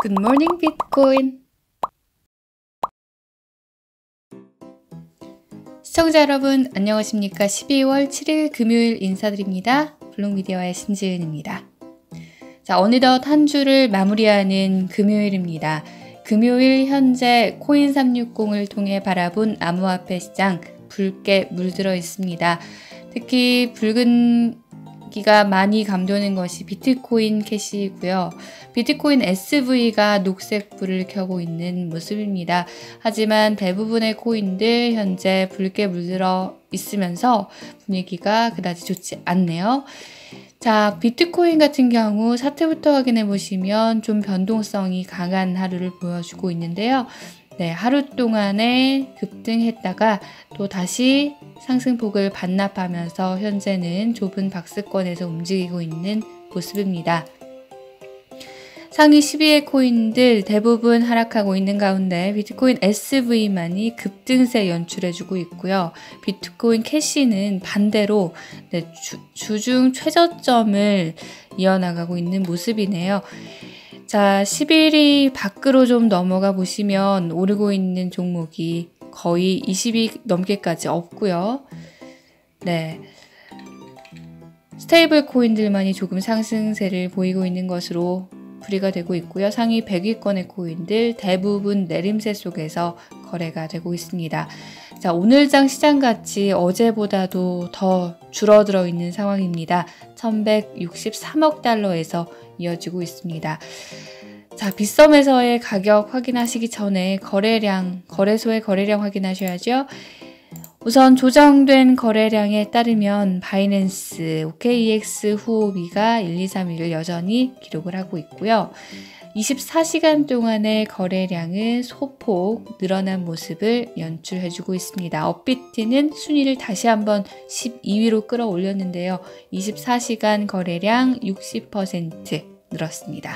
Good morning, Bitcoin! 시청자 여러분, 안녕하십니까? 12월 7일 금요일 인사드립니다. 블록미디어의 신지은입니다. 자, 어느덧 한 주를 마무리하는 금요일입니다. 금요일 현재 코인360을 통해 바라본 암호화폐 시장 붉게 물들어 있습니다. 특히 붉은기가 많이 감도는 것이 비트코인 캐시이고요. 비트코인 SV가 녹색 불을 켜고 있는 모습입니다. 하지만 대부분의 코인들 현재 붉게 물들어 있으면서 분위기가 그다지 좋지 않네요. 자, 비트코인 같은 경우 차트부터 확인해 보시면 좀 변동성이 강한 하루를 보여주고 있는데요. 네, 하루 동안에 급등했다가 또 다시 상승폭을 반납하면서 현재는 좁은 박스권에서 움직이고 있는 모습입니다. 상위 10위의 코인들 대부분 하락하고 있는 가운데 비트코인 SV만이 급등세 연출해주고 있고요. 비트코인 캐시는 반대로 주중 최저점을 이어나가고 있는 모습이네요. 자, 10일이 밖으로 좀 넘어가 보시면 오르고 있는 종목이 거의 20위 넘게까지 없고요. 네. 스테이블 코인들만이 조금 상승세를 보이고 있는 것으로 풀이가 되고 있고요. 상위 100위권의 코인들 대부분 내림세 속에서 거래가 되고 있습니다. 자, 오늘장 시장가치 어제보다도 더 줄어들어 있는 상황입니다. 1163억 달러에서 이어지고 있습니다. 자, 빗썸에서의 가격 확인하시기 전에 거래소의 거래량 확인하셔야죠. 우선 조정된 거래량에 따르면 바이낸스, OKEX 후오비가 1, 2, 3위를 여전히 기록을 하고 있고요. 24시간 동안의 거래량은 소폭 늘어난 모습을 연출해주고 있습니다. 업비트는 순위를 다시 한번 12위로 끌어올렸는데요. 24시간 거래량 60% 늘었습니다.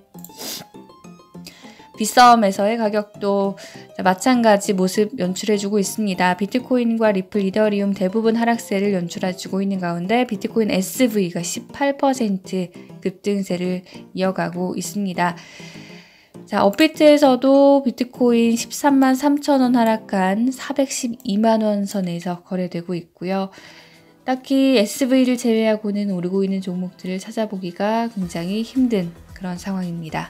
빗썸에서의 가격도 마찬가지 모습 연출해주고 있습니다. 비트코인과 리플, 이더리움 대부분 하락세를 연출해주고 있는 가운데 비트코인 SV가 18% 급등세를 이어가고 있습니다. 자, 업비트에서도 비트코인 13만 3천 원 하락한 412만 원 선에서 거래되고 있고요. 딱히 SV를 제외하고는 오르고 있는 종목들을 찾아보기가 굉장히 힘든 그런 상황입니다.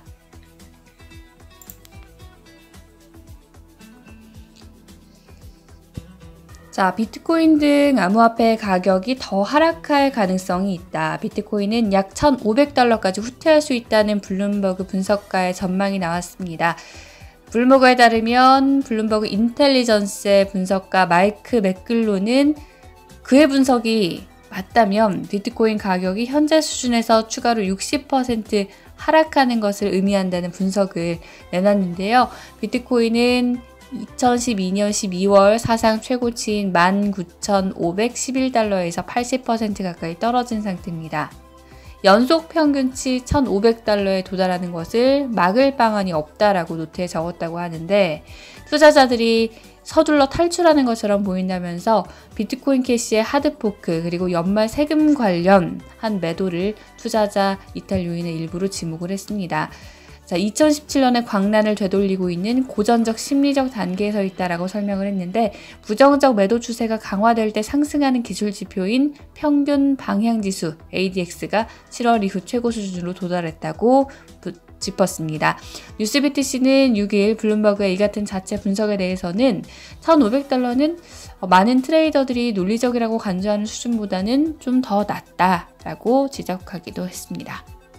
자, 비트코인 등 암호화폐 가격이 더 하락할 가능성이 있다. 비트코인은 약 1,500달러까지 후퇴할 수 있다는 블룸버그 분석가의 전망이 나왔습니다. 블룸버그에 따르면 블룸버그 인텔리전스의 분석가 마이크 맥글로는 그의 분석이 맞다면 비트코인 가격이 현재 수준에서 추가로 60% 하락하는 것을 의미한다는 분석을 내놨는데요. 비트코인은 2012년 12월 사상 최고치인 19,511달러에서 80% 가까이 떨어진 상태입니다. 연속 평균치 1,500달러에 도달하는 것을 막을 방안이 없다라고 노트에 적었다고 하는데 투자자들이 서둘러 탈출하는 것처럼 보인다면서 비트코인 캐시의 하드포크 그리고 연말 세금 관련한 매도를 투자자 이탈 요인의 일부로 지목을 했습니다. 자, 2017년에 광란을 되돌리고 있는 고전적 심리적 단계에 서 있다라고 설명을 했는데 부정적 매도 추세가 강화될 때 상승하는 기술 지표인 평균 방향지수 ADX가 7월 이후 최고 수준으로 도달했다고 짚었습니다. 뉴스BTC는 6일 블룸버그의 이 같은 자체 분석에 대해서는 1,500달러는 많은 트레이더들이 논리적이라고 간주하는 수준보다는 좀 더 낮다라고 지적하기도 했습니다.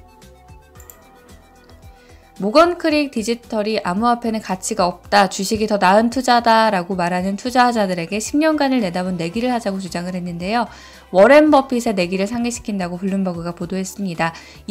모건크릭 디지털이 암호화폐는 가치가 없다, 주식이 더 나은 투자다라고 말하는 투자자들에게 10년간을 내다본 내기를 하자고 주장을 했는데요. 워렌 버핏의 내기를 상기시킨다고 블룸버그가 보도했습니다.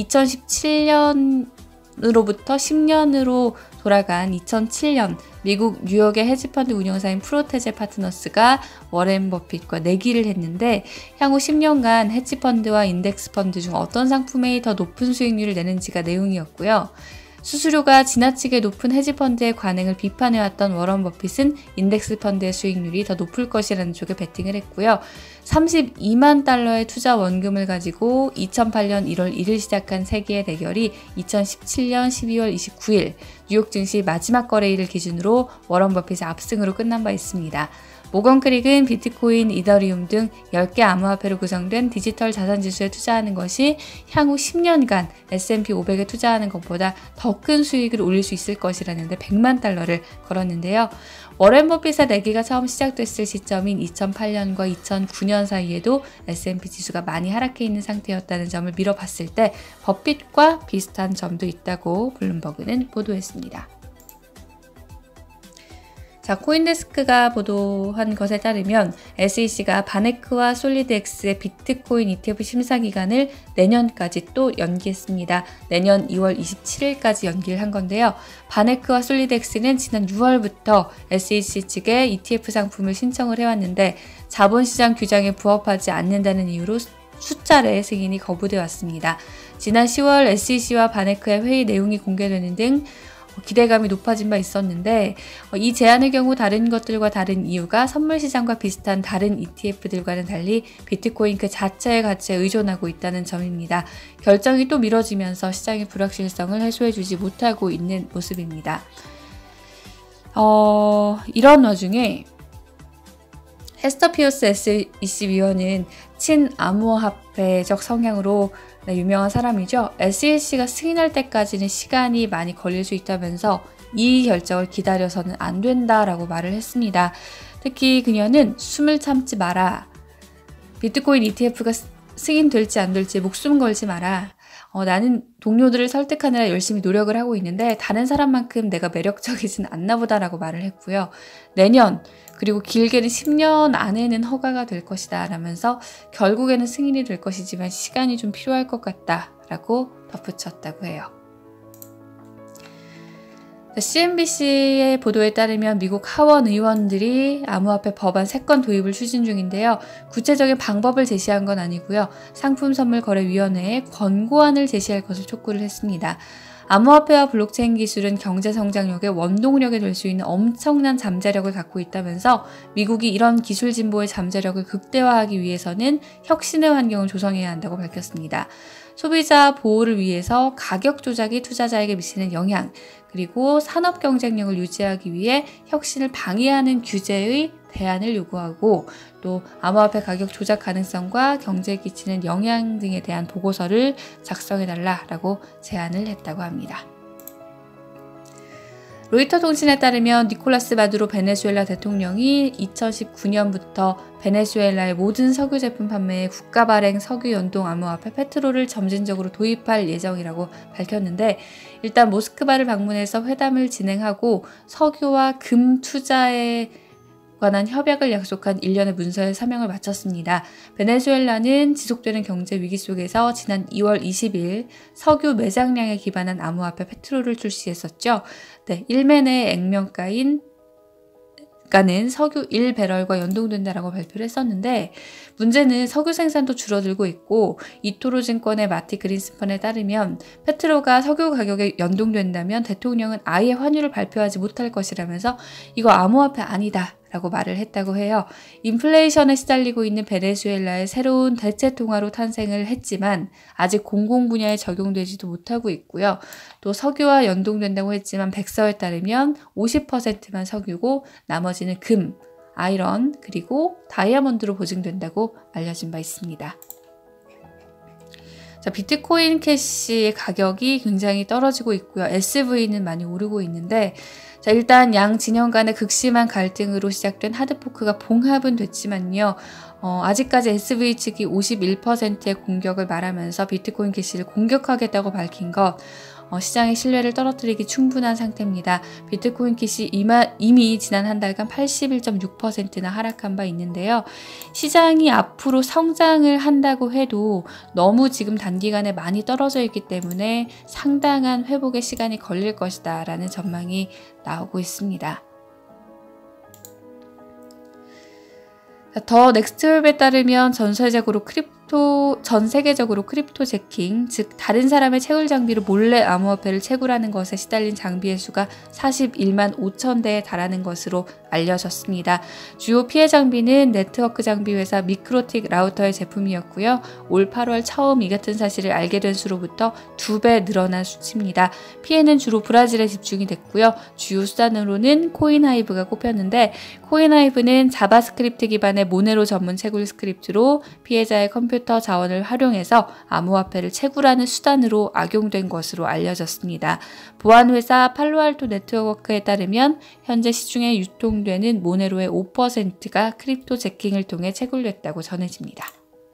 2017년으로부터 10년으로 돌아간 2007년 미국 뉴욕의 헤지펀드 운영사인 프로테제 파트너스가 워렌 버핏과 내기를 했는데 향후 10년간 헤지펀드와 인덱스펀드 중 어떤 상품이 더 높은 수익률을 내는지가 내용이었고요. 수수료가 지나치게 높은 헤지펀드의 관행을 비판해왔던 워런 버핏은 인덱스 펀드의 수익률이 더 높을 것이라는 쪽에 베팅을 했고요. 32만 달러의 투자 원금을 가지고 2008년 1월 1일 시작한 세계의 대결이 2017년 12월 29일 뉴욕 증시 마지막 거래일을 기준으로 워런 버핏의 압승으로 끝난 바 있습니다. 모건 크릭은 비트코인, 이더리움 등 10개 암호화폐로 구성된 디지털 자산 지수에 투자하는 것이 향후 10년간 S&P 500에 투자하는 것보다 더 큰 수익을 올릴 수 있을 것이라는데 100만 달러를 걸었는데요. 워렌 버핏의 내기가 처음 시작됐을 시점인 2008년과 2009년 사이에도 S&P 지수가 많이 하락해 있는 상태였다는 점을 미뤄봤을 때 버핏과 비슷한 점도 있다고 블룸버그는 보도했습니다. 자, 코인데스크가 보도한 것에 따르면 SEC가 바네크와 솔리드X의 비트코인 ETF 심사 기간을 내년까지 또 연기했습니다. 내년 2월 27일까지 연기를 한 건데요. 바네크와 솔리드X는 지난 6월부터 SEC 측에 ETF 상품을 신청을 해왔는데 자본시장 규정에 부합하지 않는다는 이유로 수차례 승인이 거부돼 왔습니다. 지난 10월 SEC와 바네크의 회의 내용이 공개되는 등 기대감이 높아진 바 있었는데 이 제안의 경우 다른 것들과 다른 이유가 선물 시장과 비슷한 다른 ETF들과는 달리 비트코인 그 자체의 가치에 의존하고 있다는 점입니다. 결정이 또 미뤄지면서 시장의 불확실성을 해소해주지 못하고 있는 모습입니다. 이런 와중에 헤스터 피어스 SEC 위원은 친암호화폐적 성향으로 유명한 사람이죠. SEC가 승인할 때까지는 시간이 많이 걸릴 수 있다면서 이 결정을 기다려서는 안 된다라고 말을 했습니다. 특히 그녀는 숨을 참지 마라. 비트코인 ETF가 승인될지 안 될지 목숨 걸지 마라. 나는 동료들을 설득하느라 열심히 노력을 하고 있는데 다른 사람만큼 내가 매력적이진 않나 보다라고 말을 했고요. 내년 그리고 길게는 10년 안에는 허가가 될 것이다 라면서 결국에는 승인이 될 것이지만 시간이 좀 필요할 것 같다 라고 덧붙였다고 해요. CNBC의 보도에 따르면 미국 하원 의원들이 암호화폐 법안 3건 도입을 추진 중인데요. 구체적인 방법을 제시한 건 아니고요. 상품선물거래위원회에 권고안을 제시할 것을 촉구를 했습니다. 암호화폐와 블록체인 기술은 경제 성장력의 원동력이 될 수 있는 엄청난 잠재력을 갖고 있다면서 미국이 이런 기술 진보의 잠재력을 극대화하기 위해서는 혁신의 환경을 조성해야 한다고 밝혔습니다. 소비자 보호를 위해서 가격 조작이 투자자에게 미치는 영향, 그리고 산업 경쟁력을 유지하기 위해 혁신을 방해하는 규제의 대안을 요구하고 또 암호화폐 가격 조작 가능성과 경제에 끼치는 영향 등에 대한 보고서를 작성해달라라고 제안을 했다고 합니다. 로이터 통신에 따르면 니콜라스 마두로 베네수엘라 대통령이 2019년부터 베네수엘라의 모든 석유 제품 판매에 국가 발행 석유 연동 암호화폐 페트로를 점진적으로 도입할 예정이라고 밝혔는데 일단 모스크바를 방문해서 회담을 진행하고 석유와 금 투자에 관한 협약을 약속한 일련의 문서의 서명을 마쳤습니다. 베네수엘라는 지속되는 경제 위기 속에서 지난 2월 20일 석유 매장량에 기반한 암호화폐 페트로를 출시했었죠. 네, 1맨의 액면가는 석유 1배럴과 연동된다라고 발표를 했었는데 문제는 석유 생산도 줄어들고 있고 이토로증권의 마티 그린스펀에 따르면 페트로가 석유 가격에 연동된다면 대통령은 아예 환율을 발표하지 못할 것이라면서 이거 암호화폐 아니다 라고 말을 했다고 해요. 인플레이션에 시달리고 있는 베네수엘라의 새로운 대체 통화로 탄생을 했지만 아직 공공 분야에 적용되지도 못하고 있고요. 또 석유와 연동된다고 했지만 백서에 따르면 50%만 석유고 나머지는 금, 아이런 그리고 다이아몬드로 보증된다고 알려진 바 있습니다. 자, 비트코인 캐시의 가격이 굉장히 떨어지고 있고요. SV는 많이 오르고 있는데 자, 일단 양 진영 간의 극심한 갈등으로 시작된 하드포크가 봉합은 됐지만요. 아직까지 SV 측이 51%의 공격을 말하면서 비트코인 캐시를 공격하겠다고 밝힌 것 시장의 신뢰를 떨어뜨리기 충분한 상태입니다. 비트코인 캐시 이미 지난 한 달간 81.6%나 하락한 바 있는데요. 시장이 앞으로 성장을 한다고 해도 너무 지금 단기간에 많이 떨어져 있기 때문에 상당한 회복의 시간이 걸릴 것이다 라는 전망이 나오고 있습니다. 더 넥스트웹에 따르면 전 세계적으로 전 세계적으로 크립토 재킹, 즉 다른 사람의 채굴 장비로 몰래 암호화폐를 채굴하는 것에 시달린 장비의 수가 41만 5천 대에 달하는 것으로 알려졌습니다. 주요 피해 장비는 네트워크 장비 회사 미크로틱 라우터의 제품이었고요. 올 8월 처음 이 같은 사실을 알게 된 수로부터 2배 늘어난 수치입니다. 피해는 주로 브라질에 집중이 됐고요. 주요 수단으로는 코인하이브가 꼽혔는데, 코인하이브는 자바스크립트 기반의 모네로 전문 채굴 스크립트로 피해자의 컴퓨터 자원을 활용해서 암호화폐를 채굴하는 수단으로 악용된 것으로 알려졌습니다. 보안회사 팔로알토 네트워크에 따르면 현재 시중에 유통되는 모네로의 5%가 크립토 재킹을 통해 채굴됐다고 전해집니다.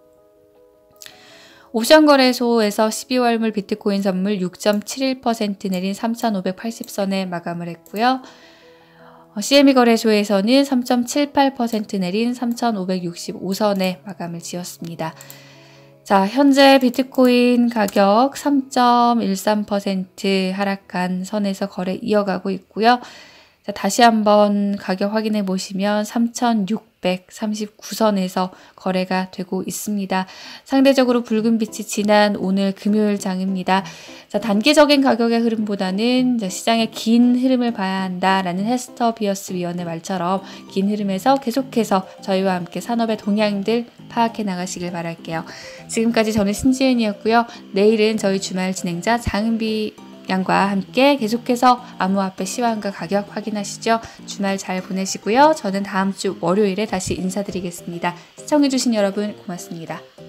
옵션 거래소에서 12월물 비트코인 선물 6.71% 내린 3,580선에 마감을 했고요. CME 거래소에서는 3.78% 내린 3,565선에 마감을 지었습니다. 자, 현재 비트코인 가격 3.13% 하락한 선에서 거래 이어가고 있고요. 자, 다시 한번 가격 확인해 보시면 3,639선에서 거래가 되고 있습니다. 상대적으로 붉은 빛이 진한 오늘 금요일 장입니다. 자, 단기적인 가격의 흐름보다는 시장의 긴 흐름을 봐야 한다라는 헤스터 비어스 위원의 말처럼 긴 흐름에서 계속해서 저희와 함께 산업의 동향들 파악해 나가시길 바랄게요. 지금까지 저는 신지은이었고요. 내일은 저희 주말 진행자 장은비 양과 함께 계속해서 암호화폐 시황과 가격 확인하시죠. 주말 잘 보내시고요. 저는 다음 주 월요일에 다시 인사드리겠습니다. 시청해주신 여러분 고맙습니다.